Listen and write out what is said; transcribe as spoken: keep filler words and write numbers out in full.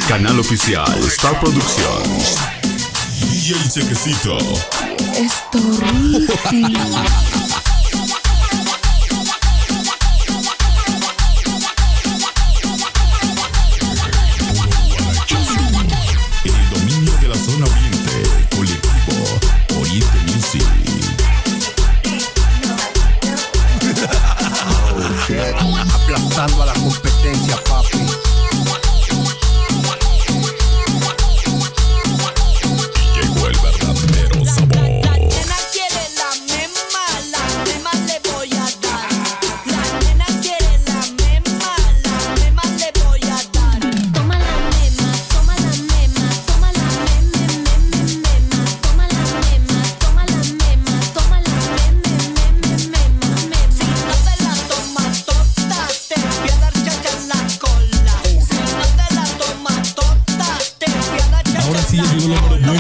Canal oficial Star Productions. D J Chequecito. Esto rico. Aplastando a la competencia, papi. Llegó el verdadero sabor. La nena quiere la mema, la mema le voy a dar. La nena quiere la mema, la mema le voy a dar. Toma la mema, toma la mema, toma la meme, meme, mema. Toma la mema, toma la mema, toma la meme, meme, mema, mema. Si no te la tomas tota, te voy a dar chacha en la cola. Si no te la tomas tota, te voy a dar chacha en la cola. Ahora sí llegó lo bueno.